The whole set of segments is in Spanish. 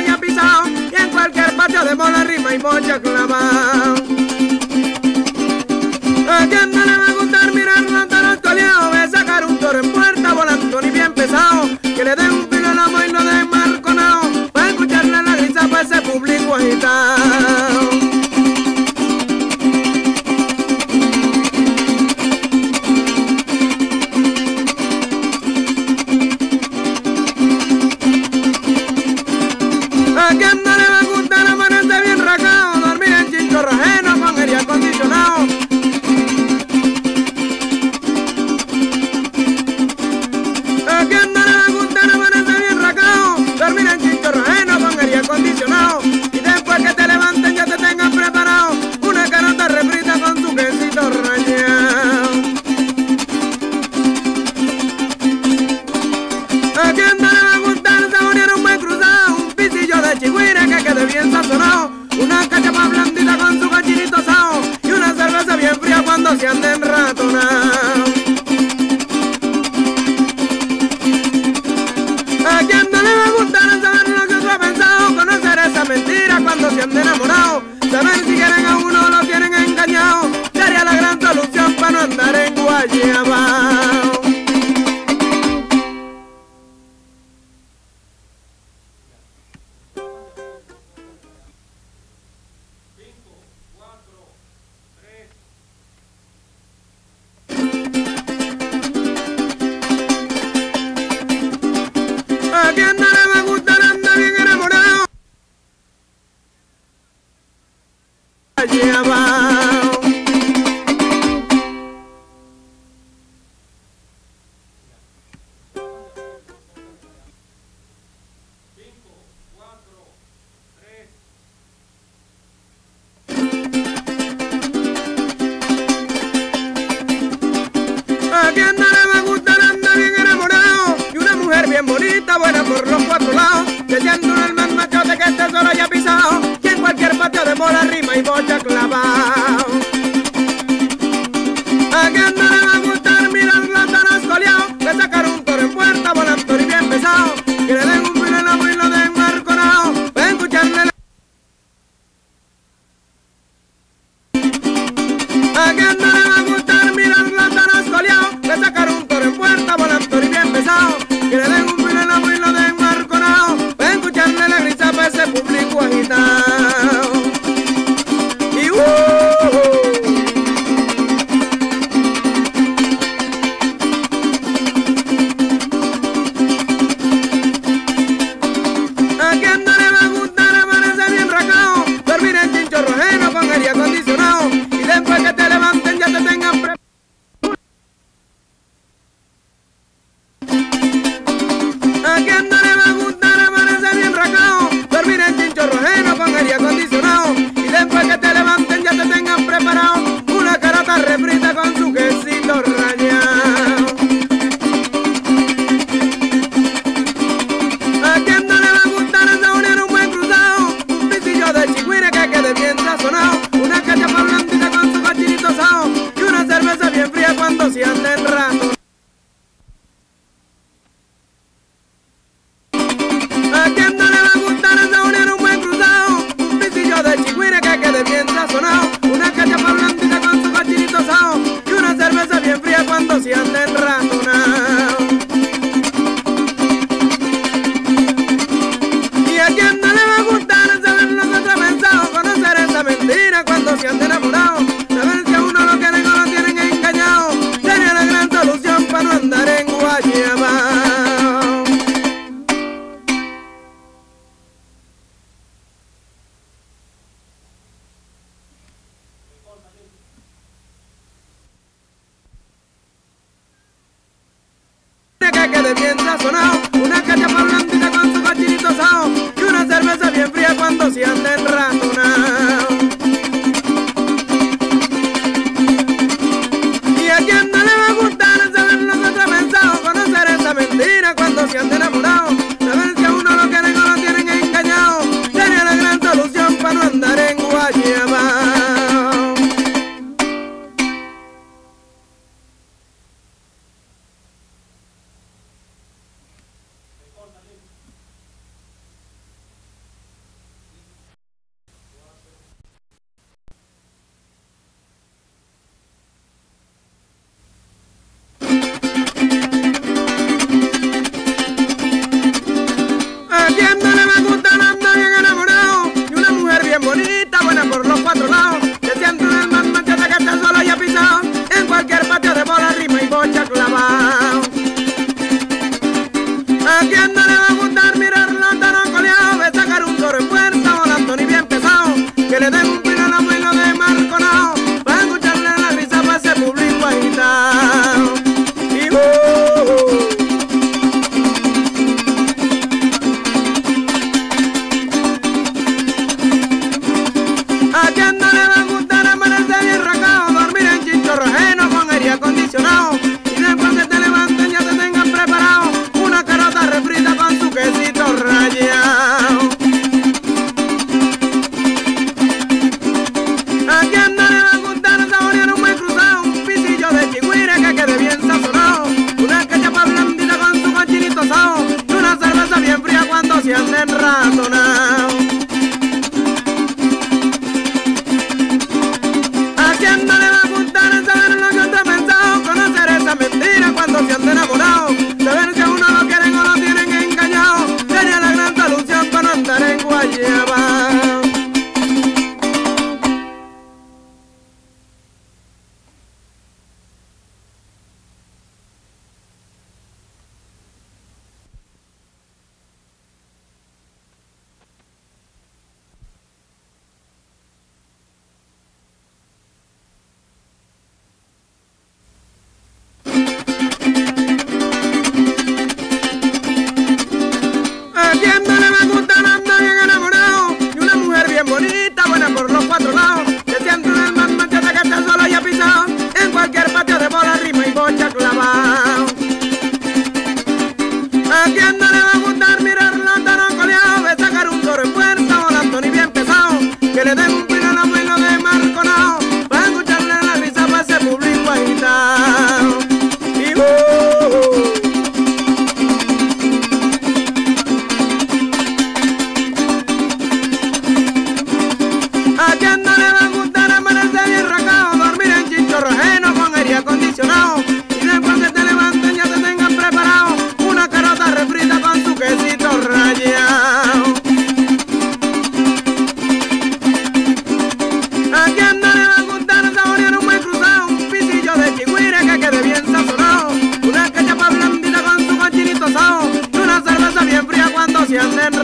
haya pisado, y en cualquier patio de mola rima y mocha clavado. ¿A quién no le va a gustar mirar los toros coleados? Ve sacar un toro en puerta volando ni bien pesado, que le den un filo al amo y lo den marconado, para escucharle la risa para ese público agitado. ¿A quién no le va a gustar amanecer bien racado, dormir en chinchorro ajeno con aire acondicionado? ¿A quién no le va a gustar amanecer bien racado, dormir en chinchorro ajeno con aire acondicionado? Y después que te levanten ya te tengan preparado una carota refrita con su quesito rallado. ¿A quién no le va a gustar saborear un buen cruzado, un pisillo de chigüire que quede bien sazonado, una cachapa blandita con su cachinito asado y una cerveza bien fría cuando se anden ratonados? ¿A quién no le va a gustar saber lo que otro ha pensado, conocer esa mentira cuando se ande enamorado, saber si quieren a uno o lo tienen engañado? Sería la gran solución para no andar en guayabao. ¿A quién no le va a gustar andar bien enamorado? Allí abajo. ¿A quién no le va a gustar andar bien enamorado? Y una mujer bien bonita, buena por los cuatro lados, que siendo un el más machote que este solo haya pisado, y en cualquier patio de mola rima y bocha clavado. ¿A quién no le va a gustar mirar los toros coleados, de sacar un toro en puerta volando y bien pesado, que le den un filo al amo y lo den marconado, para escucharle la... ¿A quién no le va a gustar mirar los toros coleados, de sacar un toro en puerta volando y bien pesado, que le den un filo al amo y lo den marconado, para escucharle la risa para ese público agitado? Y ¿a quién no le va a gustar amanecer bien racao, dormir en chinchorro ajeno con aire acondicionado, y después que te levanten ya te tengan preparado? ¿A quién no le va a gustar amanecer bien racao, dormir en chinchorro ajeno con aire acondicionado, y después que te levanten ya te tengan preparado una carota refrita con su quesito rallado? ¿A quién no le va a gustar saborear un buen cruzado, un pisillo de chigüire que quede bien sazonado, una cachapa blandita con su cachinito asado y una cerveza bien fría cuando se anden rato? ¿A quién no le va a gustar saborear un buen cruzado, un pisillo de chigüire que quede bien sazonado, una cachapa blandita con su cachinito asado y una cerveza bien fría cuando se anden ratonados? ¿Y a quién no le va a gustar saber lo que otro ha pensado, conocer esa mentira cuando se ande enamorado, saber si a uno lo quieren o lo tienen engañado? Sería la gran solución para no andar en guayabao. Que quede bien sazonado, una cachapa blandita con su cachinito asado y una cerveza bien fría cuando se anden ratonados. ¿Y a quién no le va a gustar saber lo que otro ha pensado, conocer esa mentira cuando se ande enamorado, saber si a uno lo quieren o lo tienen engañado? Sería la gran solución para no andar en guayabao.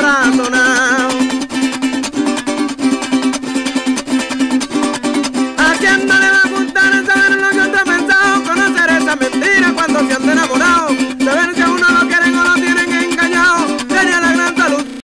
la zona.